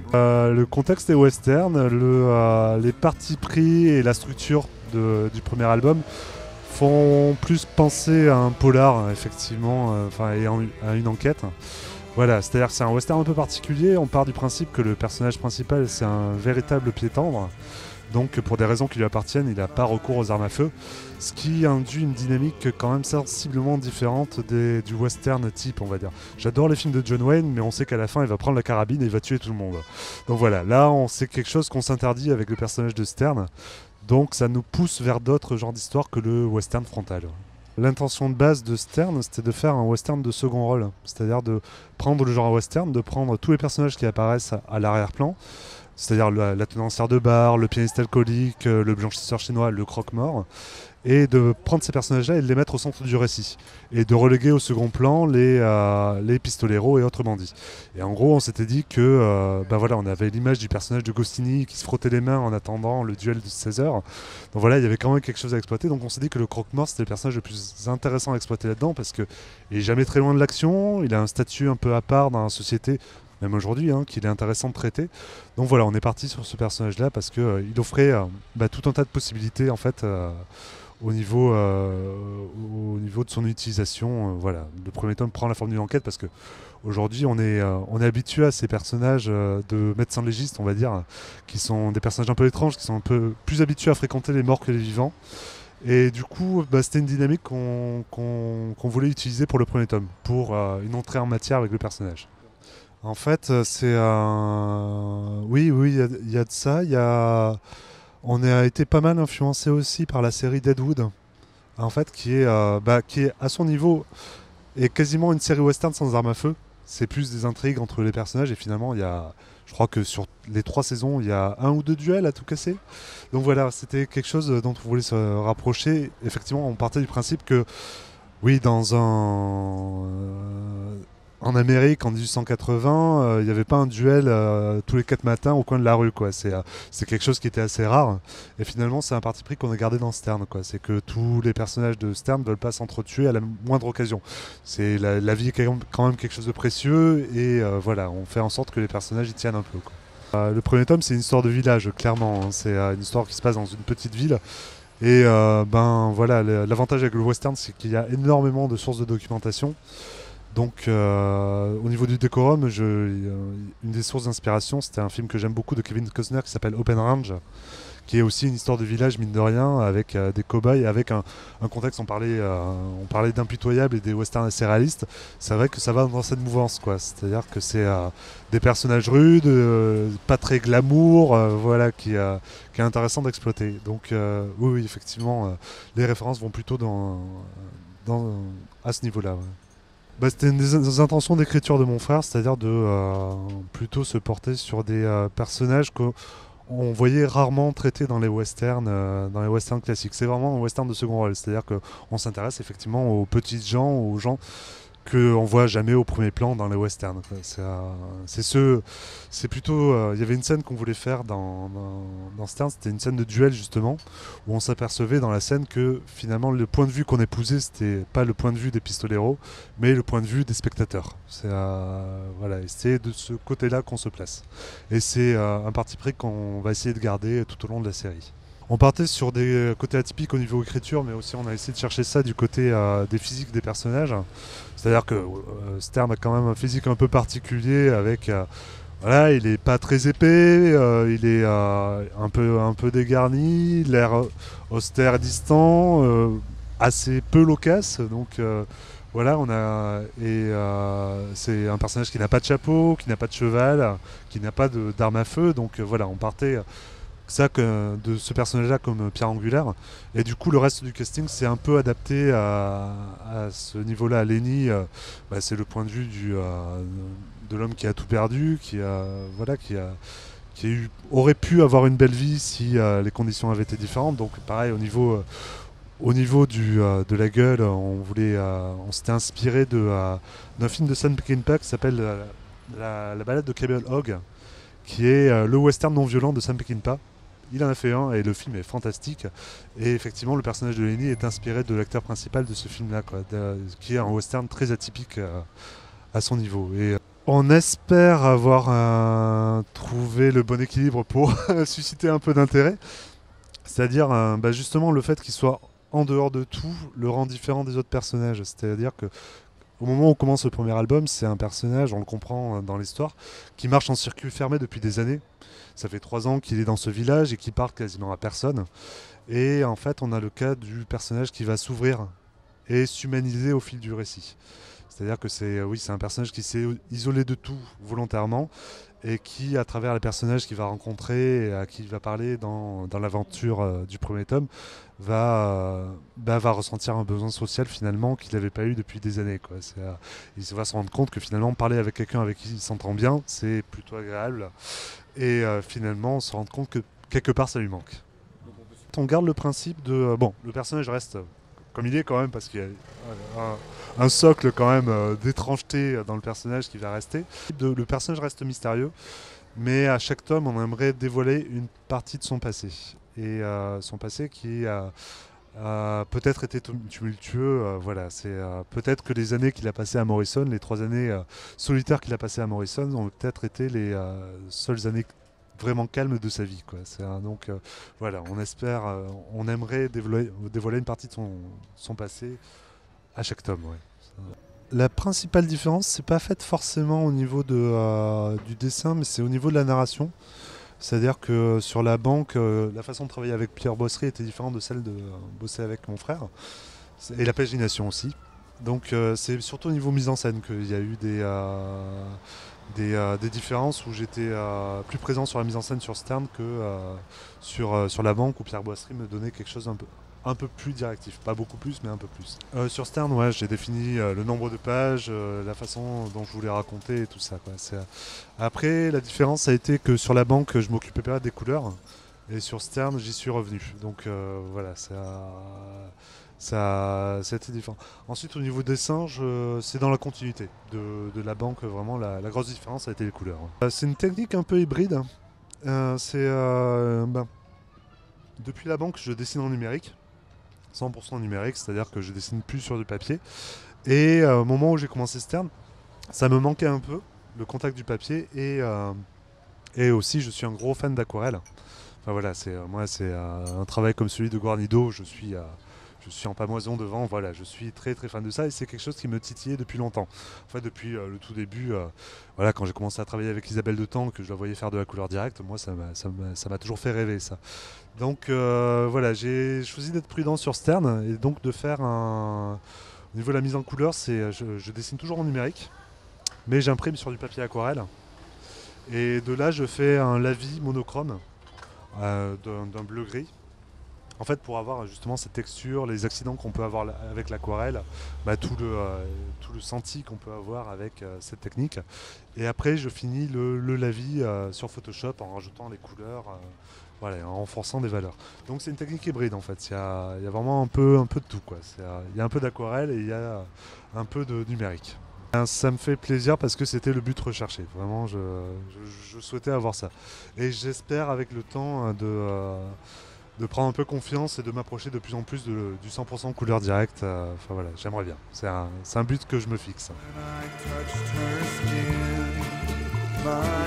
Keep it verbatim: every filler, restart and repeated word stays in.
Euh, le contexte est western, le, euh, les partis pris et la structure de, du premier album font plus penser à un polar, effectivement, euh, enfin, et en- à une enquête. Voilà, c'est-à-dire que c'est un western un peu particulier. On part du principe que le personnage principal, c'est un véritable pied tendre. Donc, pour des raisons qui lui appartiennent, il n'a pas recours aux armes à feu. Ce qui induit une dynamique quand même sensiblement différente des- du western type, on va dire. J'adore les films de John Wayne, mais on sait qu'à la fin, il va prendre la carabine et il va tuer tout le monde. Donc voilà, là, on sait quelque chose qu'on s'interdit avec le personnage de Stern. Donc, ça nous pousse vers d'autres genres d'histoires que le western frontal. L'intention de base de Stern, c'était de faire un western de second rôle. C'est-à-dire de prendre le genre western, de prendre tous les personnages qui apparaissent à, à l'arrière-plan, c'est-à-dire la, la tenancière de bar, le pianiste alcoolique, euh, le blanchisseur chinois, le croque-mort, et de prendre ces personnages-là et de les mettre au centre du récit, et de reléguer au second plan les, euh, les pistoleros et autres bandits. Et en gros, on s'était dit que, euh, ben voilà, on avait l'image du personnage de Goscinny qui se frottait les mains en attendant le duel de seize heures. Donc voilà, il y avait quand même quelque chose à exploiter. Donc on s'est dit que le croque-mort, c'était le personnage le plus intéressant à exploiter là-dedans, parce qu'il est jamais très loin de l'action, il a un statut un peu à part dans la société, même aujourd'hui, hein, qu'il est intéressant de traiter. Donc voilà, on est parti sur ce personnage-là parce qu'il euh, offrait euh, bah, tout un tas de possibilités en fait euh, au, niveau, euh, au niveau de son utilisation. Euh, voilà, le premier tome prend la forme d'une enquête parce que aujourd'hui on est, euh, on est habitué à ces personnages euh, de médecins légistes, on va dire, qui sont des personnages un peu étranges, qui sont un peu plus habitués à fréquenter les morts que les vivants. Et du coup, bah, c'était une dynamique qu'on qu'on qu'on voulait utiliser pour le premier tome, pour euh, une entrée en matière avec le personnage. En fait, euh, c'est un. Oui, oui, il y a- il y, a de ça. Il y a... On a été pas mal influencé aussi par la série Deadwood, en fait, qui est, euh, bah, qui est à son niveau est quasiment une série western sans armes à feu. C'est plus des intrigues entre les personnages et finalement, il y a. Je crois que sur les trois saisons, il y a un ou deux duels à tout casser. Donc voilà, c'était quelque chose dont on voulait se rapprocher. Effectivement, on partait du principe que oui, dans un. euh, En Amérique, en mille huit cent quatre-vingts, euh, il n'y avait pas un duel euh, tous les quatre matins au coin de la rue, quoi. C'est euh, c'est quelque chose qui était assez rare. Et finalement, c'est un parti pris qu'on a gardé dans Stern, quoi. C'est que tous les personnages de Stern ne veulent pas s'entretuer à la moindre occasion. C'est la, la vie est quand même quand même quelque chose de précieux et euh, voilà, on fait en sorte que les personnages y tiennent un peu, quoi. Euh, le premier tome, c'est une histoire de village, clairement, hein. C'est euh, une histoire qui se passe dans une petite ville. Et euh, ben voilà, le- l'avantage avec le western, c'est qu'il y a énormément de sources de documentation. Donc, euh, au niveau du décorum, je, euh, une des sources d'inspiration, c'était un film que j'aime beaucoup de Kevin Costner qui s'appelle Open Range, qui est aussi une histoire de village, mine de rien, avec euh, des cow-boys, avec un, un contexte. On parlait, euh, on parlait d'impitoyable et des westerns assez réalistes. C'est vrai que ça va dans cette mouvance, quoi. C'est-à-dire que c'est euh, des personnages rudes, euh, pas très glamour, euh, voilà, qui, euh, qui est intéressant d'exploiter. Donc, euh, oui, oui, effectivement, euh, les références vont plutôt dans, dans, à ce niveau-là. Ouais. Bah, c'était une des, des intentions d'écriture de mon frère, c'est-à-dire de euh, plutôt se porter sur des euh, personnages qu'on voyait rarement traités dans les westerns, euh, dans les westerns classiques. C'est vraiment un western de second rôle, c'est-à-dire qu'on s'intéresse effectivement aux petits gens, aux gens qu'on voit jamais au premier plan dans les westerns, quoi. C'est euh, c'est ce, c'est plutôt. euh, Il y avait une scène qu'on voulait faire dans, dans, dans Stern, c'était une scène de duel justement, où on s'apercevait dans la scène que finalement le point de vue qu'on épousait, c'était pas le point de vue des pistoleros, mais le point de vue des spectateurs. C'est euh, voilà, et c'est de ce côté-là qu'on se place. Et c'est euh, un parti pris qu'on va essayer de garder tout au long de la série. On partait sur des côtés atypiques au niveau écriture, mais aussi on a essayé de chercher ça du côté euh, des physiques des personnages. C'est-à-dire que euh, Stern a quand même un physique un peu particulier avec... euh, voilà, il est pas très épais, euh, il est euh, un, peu, un peu dégarni, l'air austère, distant, euh, assez peu loquace. Donc euh, voilà, on a... Et euh, c'est un personnage qui n'a pas de chapeau, qui n'a pas de cheval, qui n'a pas de- d'arme à feu. Donc euh, voilà, on partait ça que, de ce personnage-là comme pierre angulaire. Et du coup, le reste du casting s'est un peu adapté à, à ce niveau-là. Lenny, euh, bah, c'est le point de vue du, euh, de l'homme qui a tout perdu, qui a, voilà, qui a, qui a eu, aurait pu avoir une belle vie si euh, les conditions avaient été différentes. Donc, pareil, au niveau, euh, au niveau du, euh, de la gueule, on voulait, euh, on s'était inspiré de, euh, d'un film de Sam Peckinpah qui s'appelle euh, la, la balade de Cable Hogg, qui est euh, le western non violent de Sam Peckinpah. Il en a fait un et le film est fantastique. Et effectivement, le personnage de Lenny est inspiré de l'acteur principal de ce film-là, quoi, de- qui est un western très atypique euh, à son niveau. Et On espère avoir euh, trouvé le bon équilibre pour susciter un peu d'intérêt. C'est-à-dire, euh, bah, justement, le fait qu'il soit en dehors de tout le rend différent des autres personnages. C'est-à-dire que au moment où on commence le premier album, c'est un personnage, on le comprend euh, dans l'histoire, qui marche en circuit fermé depuis des années. Ça fait trois ans qu'il est dans ce village et qui parle quasiment à personne. Et en fait, on a le cas du personnage qui va s'ouvrir et s'humaniser au fil du récit. C'est-à-dire que c'est oui, c'est un personnage qui s'est isolé de tout volontairement et qui, à travers les personnages qu'il va rencontrer et à qui il va parler dans, dans l'aventure euh, du premier tome, va, euh, bah, va ressentir un besoin social finalement qu'il n'avait pas eu depuis des années. Quoi. C'est, euh, il va se rendre compte que finalement parler avec quelqu'un avec qui il s'entend bien, c'est plutôt agréable. Et euh, finalement, on se rend compte que quelque part ça lui manque. On garde le principe de... euh, bon, le personnage reste comme il est quand même, parce qu'il y a un, un socle quand même euh, d'étrangeté dans le personnage qui va rester. De, le personnage reste mystérieux, mais à chaque tome, on aimerait dévoiler une partie de son passé. Et euh, son passé qui a, a peut-être été tumultueux. Euh, voilà, c'est euh, peut-être que les années qu'il a passées à Morrison, les trois années euh, solitaires qu'il a passées à Morrison, ont peut-être été les euh, seules années vraiment calme de sa vie, quoi. C'est un, donc euh, voilà, on espère, euh, on aimerait dévoiler, dévoiler une partie de son, son passé à chaque tome. Ouais. La principale différence, c'est pas faite forcément au niveau de, euh, du dessin, mais c'est au niveau de la narration. C'est-à-dire que sur la banque, euh, la façon de travailler avec Pierre Bosseri était différente de celle de euh, bosser avec mon frère, et la pagination aussi. Donc euh, c'est surtout au niveau mise en scène qu'il y a eu des, euh, des, euh, des différences où j'étais euh, plus présent sur la mise en scène sur Stern que euh, sur, euh, sur la banque où Pierre Boissry me donnait quelque chose un peu, un peu plus directif. Pas beaucoup plus, mais un peu plus. Euh, sur Stern, ouais, j'ai défini euh, le nombre de pages, euh, la façon dont je voulais raconter et tout ça. Quoi. C'est, euh... Après, la différence a été que sur la banque, je m'occupais pas des couleurs. Et sur Stern, j'y suis revenu. Donc euh, voilà, ça, ça, ça a été différent. Ensuite, au niveau dessin, je- c'est dans la continuité de, de la banque. Vraiment, la, la grosse différence a été les couleurs. Euh, c'est une technique un peu hybride. Euh, c'est euh, ben, depuis la banque, je dessine en numérique, cent pour cent numérique, c'est-à-dire que je dessine plus sur du papier. Et euh, au moment où j'ai commencé Stern, ça me manquait un peu le contact du papier et, euh, et aussi je suis un gros fan d'aquarelle. Enfin voilà, c'est euh, moi c'est euh, un travail comme celui de Guarnido, je suis euh, je suis en pamoison devant, voilà, je suis très très fan de ça et c'est quelque chose qui me titillait depuis longtemps. En fait, depuis euh, le tout début, euh, voilà, quand j'ai commencé à travailler avec Isabelle Detemps, que je la voyais faire de la couleur directe, moi ça m'a, ça m'a, ça m'a toujours fait rêver ça. Donc euh, voilà, j'ai choisi d'être prudent sur Stern et donc de faire un... Au niveau de la mise en couleur, c'est, je, je dessine toujours en numérique, mais j'imprime sur du papier aquarelle. Et de là, je fais un lavis monochrome euh, d'un, d'un bleu-gris. En fait, pour avoir justement cette texture, les accidents qu'on peut avoir avec l'aquarelle, bah, tout, le, euh, tout le senti qu'on peut avoir avec euh, cette technique. Et après, je finis le, le lavis euh, sur Photoshop en rajoutant les couleurs, euh, voilà, en renforçant des valeurs. Donc c'est une technique hybride en fait. Il y a, il y a vraiment un peu, un peu de tout, quoi. C'est, euh, il y a un peu d'aquarelle et il y a un peu de numérique. Ça me fait plaisir parce que c'était le but recherché. Vraiment, je, je, je souhaitais avoir ça. Et j'espère avec le temps de, euh, de prendre un peu confiance et de m'approcher de plus en plus de, du cent pour cent couleur directe. Euh, Enfin voilà, j'aimerais bien. C'est un, c'est un but que je me fixe.